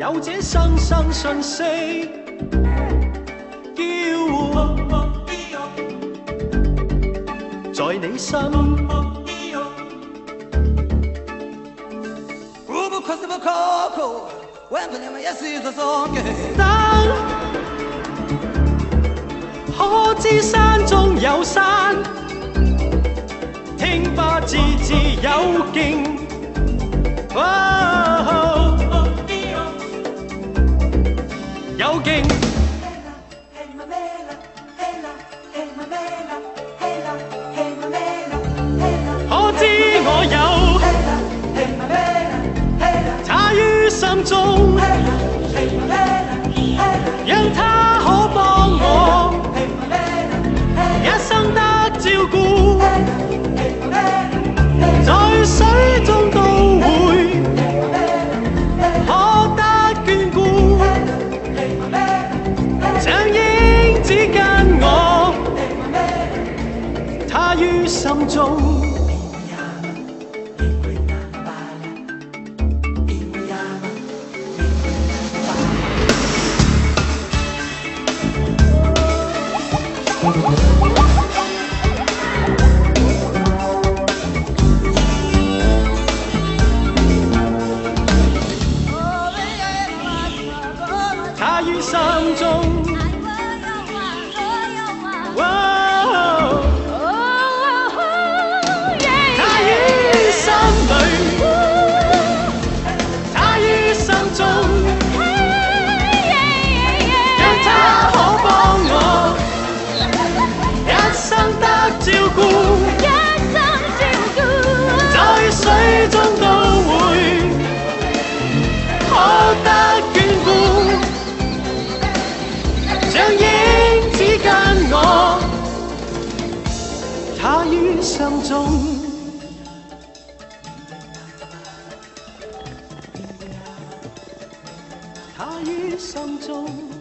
有這生生訊息叫喚，在你心。等，可知山中有山，聽吧字字有勁。有勁。可知我有他於心中，讓他可幫我一生得照顧，在水中都會可得眷顧，像影子跟我，他於心中。他於心中，他於心裏，他於心中，讓他可幫我一生得照顧，在水中都會可得眷顧。像影子跟我，他於心中，他於心中。